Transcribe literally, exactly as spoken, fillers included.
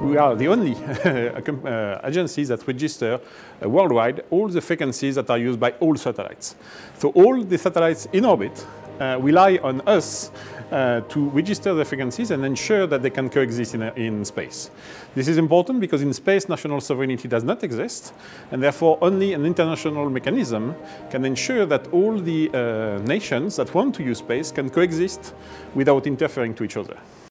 we are the only uh, agencies that register uh, worldwide all the frequencies that are used by all satellites. So all the satellites in orbit uh, rely on us uh, to register the frequencies and ensure that they can coexist in, a, in space. This is important because in space national sovereignty does not exist, and therefore only an international mechanism can ensure that all the uh, nations that want to use space can coexist without interfering to each other.